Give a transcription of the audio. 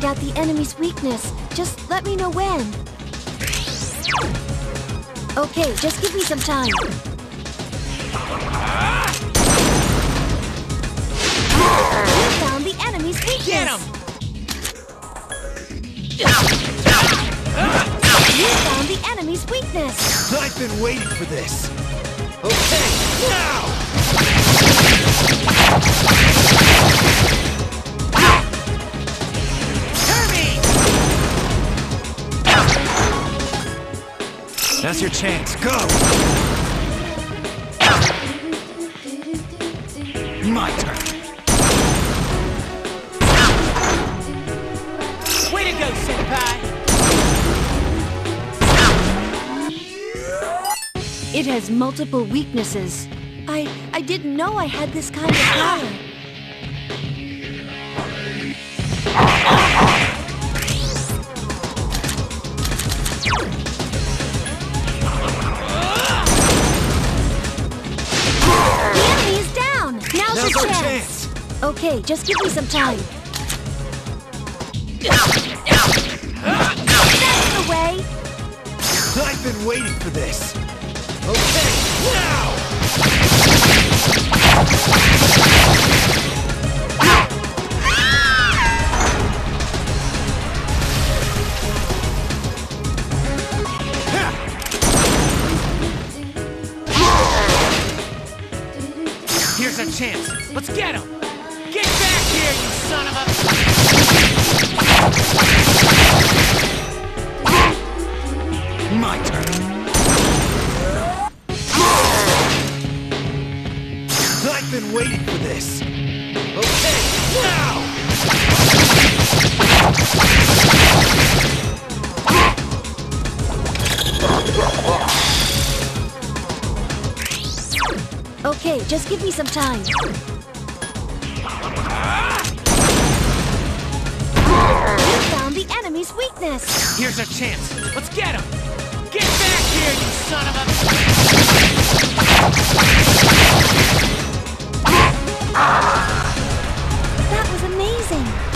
out the enemy's weakness. Just let me know when. Okay, just give me some time. You found the enemy's weakness. Get him! You found the enemy's weakness. I've been waiting for this. Okay, now! Kirby! That's your chance. Go! My turn. Way to go, Senpai! It has multiple weaknesses. I didn't know I had this kind of power. The enemy is down! Now's your chance! Okay, just give me some time. That's the way! I've been waiting for this. Okay, now! Here's a chance. Let's get him! Get back here, you son of a... My turn. I've been waiting for this. Okay, now! Okay, just give me some time. You found the enemy's weakness. Here's a chance. Let's get him! Get back here, you son of a... That was amazing.